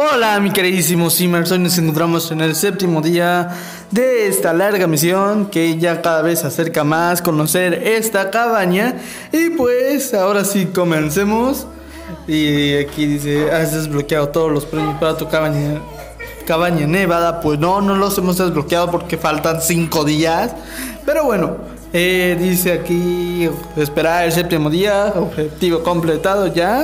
Hola mi queridísimo Simmers, hoy nos encontramos en el séptimo día de esta larga misión que ya cada vez se acerca más conocer esta cabaña. Y pues ahora sí comencemos. Y aquí dice, has desbloqueado todos los premios para tu cabaña nevada. Pues no los hemos desbloqueado porque faltan 5 días. Pero bueno, dice aquí esperar el séptimo día, objetivo completado ya.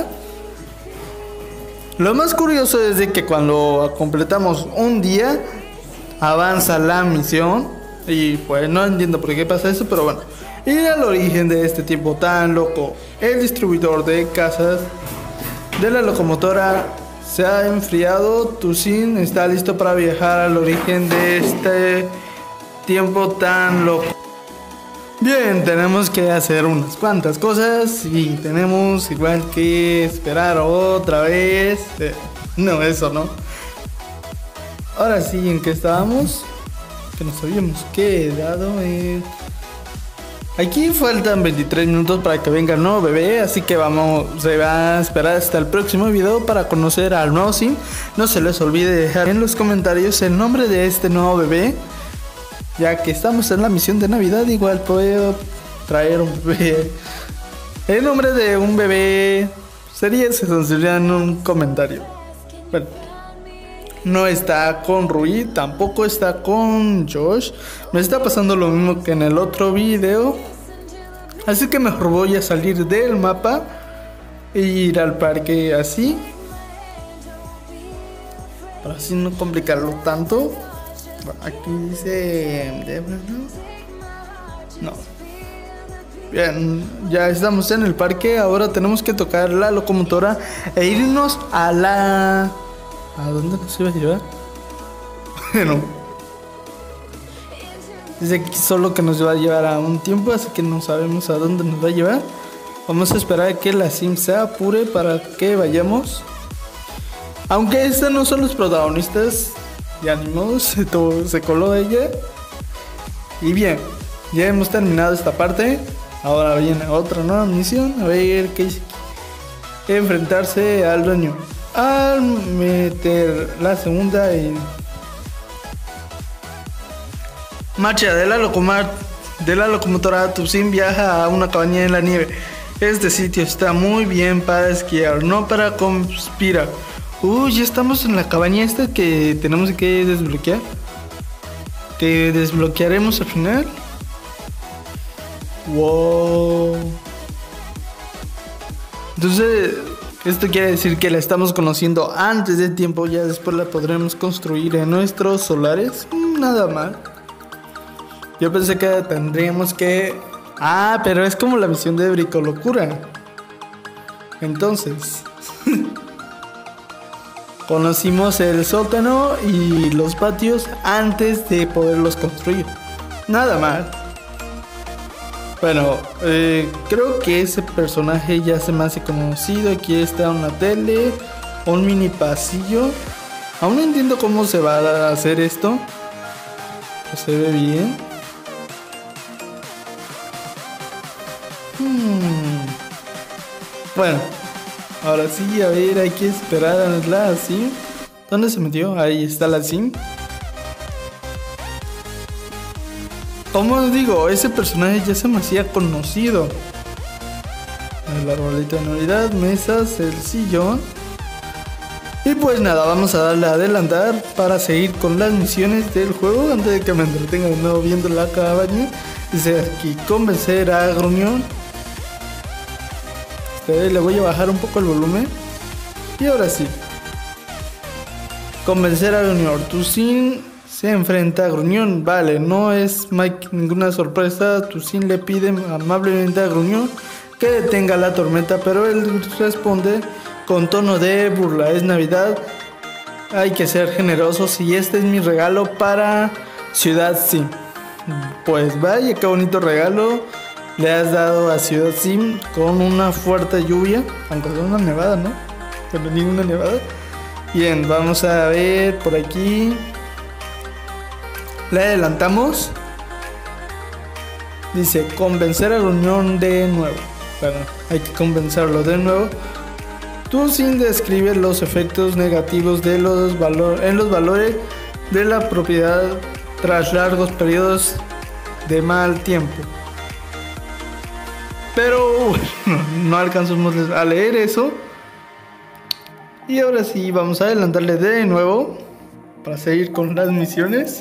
Lo más curioso es de que cuando completamos un día avanza la misión. Y pues no entiendo por qué pasa eso, pero bueno. Ir al origen de este tiempo tan loco. El distribuidor de casas de la locomotora se ha enfriado. Toussaint está listo para viajar al origen de este tiempo tan loco. Bien, tenemos que hacer unas cuantas cosas y tenemos igual que esperar otra vez. No, eso no. Ahora sí, ¿en qué estábamos? Que nos habíamos quedado en... Aquí faltan 23 minutos para que venga el nuevo bebé, así que se va a esperar hasta el próximo video para conocer al nuevo sim. No se les olvide dejar en los comentarios el nombre de este nuevo bebé. Ya que estamos en la misión de Navidad, igual puedo traer un bebé. El nombre de un bebé sería sencillo en un comentario. Bueno, no está con Rui, tampoco está con Josh. Me está pasando lo mismo que en el otro video. Así que mejor voy a salir del mapa e ir al parque así. Para así no complicarlo tanto. Aquí dice... No. Bien, ya estamos en el parque. Ahora tenemos que tocar la locomotora e irnos a la... ¿A dónde nos iba a llevar? Bueno, dice aquí solo que nos va a llevar a un tiempo, así que no sabemos a dónde nos va a llevar. Vamos a esperar a que la sim se apure para que vayamos. Aunque estos no son los protagonistas. Ya ni modo, se coló ella. Y bien, ya hemos terminado esta parte. Ahora viene otra nueva misión. A ver qué dice aquí. Enfrentarse al dueño. Al meter la segunda y... Marcha de la locomotora. Toussaint viaja a una cabaña en la nieve. Este sitio está muy bien para esquiar, no para conspirar. Ya estamos en la cabaña esta que tenemos que desbloquear. Que desbloquearemos al final. Wow. Entonces, esto quiere decir que la estamos conociendo antes de tiempo. Ya después la podremos construir en nuestros solares. Nada mal. Yo pensé que tendríamos que... pero es como la misión de Bricolocura. Entonces... Conocimos el sótano y los patios antes de poderlos construir. Nada mal. Bueno, creo que ese personaje ya se me hace conocido. Aquí está una tele, un mini pasillo. Aún no entiendo cómo se va a hacer esto. Se ve bien. Bueno. Ahora sí, a ver, hay que esperar a la sim. ¿Dónde se metió? Ahí está la sim. Como digo, ese personaje ya se me hacía conocido. El arbolito de Navidad, mesas, el sillón. Y pues nada, vamos a darle a adelantar para seguir con las misiones del juego. Antes de que me entretenga de nuevo viendo la cabaña. Dice aquí, convencer a Gruñón. Le voy a bajar un poco el volumen. Y ahora sí. Convencer a Gruñón. Toussaint se enfrenta a Gruñón. Vale, no es ninguna sorpresa. Toussaint le pide amablemente a Gruñón que detenga la tormenta, pero él responde con tono de burla. Es Navidad, hay que ser generosos y este es mi regalo para Ciudad Sim. Pues vaya, qué bonito regalo le has dado a Ciudad Sim con una fuerte lluvia, aunque sea una nevada, ¿no? Pero ninguna nevada. Bien, vamos a ver por aquí. Le adelantamos. Dice, convencer a Gruñón de nuevo. Bueno, hay que convencerlo de nuevo. TuSync describe los efectos negativos de en los valores de la propiedad tras largos periodos de mal tiempo. Pero bueno, no alcanzamos a leer eso. Y ahora sí, vamos a adelantarle de nuevo para seguir con las misiones.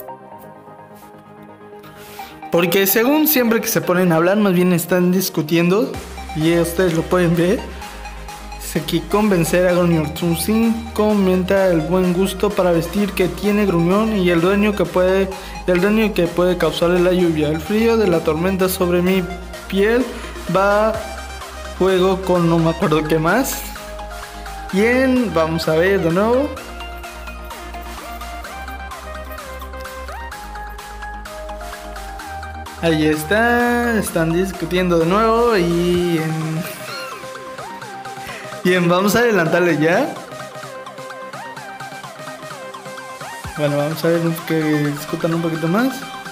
Porque según siempre que se ponen a hablar, más bien están discutiendo. Y ustedes lo pueden ver. Dice que convencer a Gruñón. TuSync comenta el buen gusto para vestir que tiene Gruñón y el daño que puede causarle la lluvia. El frío de la tormenta sobre mi piel va juego con no me acuerdo qué más. Bien, vamos a ver de nuevo. Ahí está, están discutiendo de nuevo y bien, vamos a adelantarle ya. Bueno, vamos a ver que discutan un poquito más.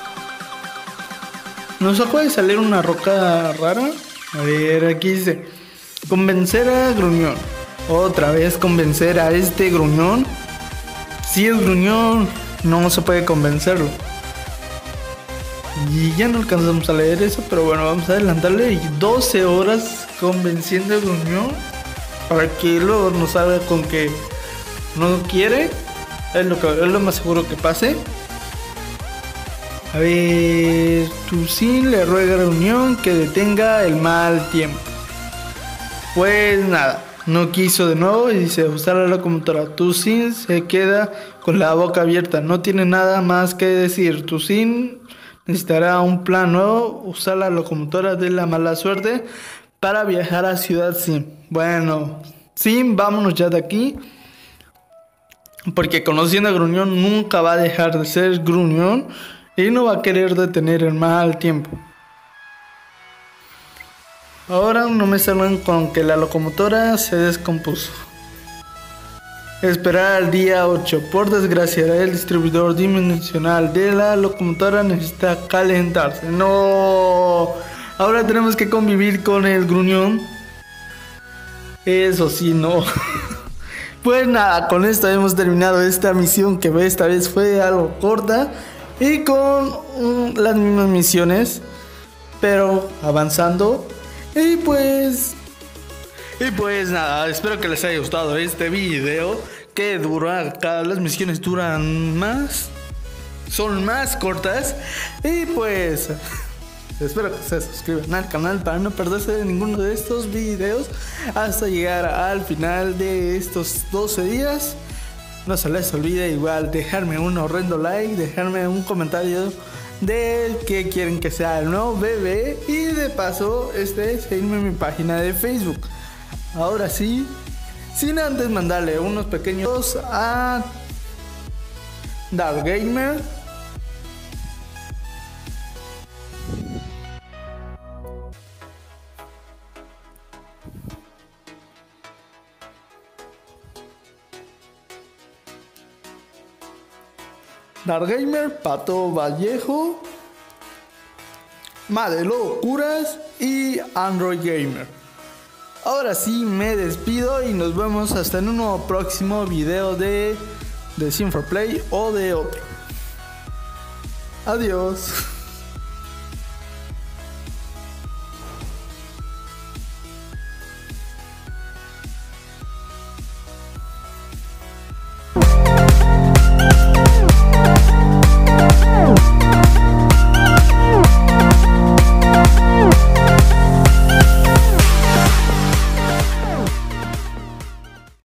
Nos acaba de salir una roca rara. A ver, aquí dice: convencer a Gruñón. Otra vez convencer a este Gruñón. Si es Gruñón, no se puede convencerlo. Y ya no alcanzamos a leer eso, pero bueno, vamos a adelantarle. Y 12 horas convenciendo a Gruñón para que luego nos salga con que no quiere. Es lo más seguro que pase. A ver, TuSync le ruega a Gruñón que detenga el mal tiempo. Pues nada, no quiso de nuevo y dice: usar la locomotora. TuSync se queda con la boca abierta, no tiene nada más que decir. TuSync necesitará un plan nuevo, usar la locomotora de la mala suerte para viajar a Ciudad Sim. Bueno, Sim, vámonos ya de aquí. Porque conociendo a Gruñón nunca va a dejar de ser Gruñón y no va a querer detener el mal tiempo. Ahora no me salgan con que la locomotora se descompuso. Esperar al día 8. Por desgracia, el distribuidor dimensional de la locomotora necesita calentarse. No. Ahora tenemos que convivir con el Gruñón. Eso sí, no. Pues nada, con esto hemos terminado esta misión, que esta vez fue algo corta y con las mismas misiones, pero avanzando. Y pues nada, espero que les haya gustado este video, que las misiones duran más, son más cortas. Y pues espero que se suscriban al canal para no perderse de ninguno de estos videos hasta llegar al final de estos 12 días. No se les olvide igual dejarme un horrendo like, dejarme un comentario de qué quieren que sea el nuevo bebé y de paso seguirme en mi página de Facebook. Ahora sí, sin antes mandarle unos pequeños a Dark Gamer. Dark Gamer, Pato Vallejo, Madelo Locuras y Android Gamer. Ahora sí me despido y nos vemos hasta en un nuevo próximo video de Sim4Play o de otro. Adiós.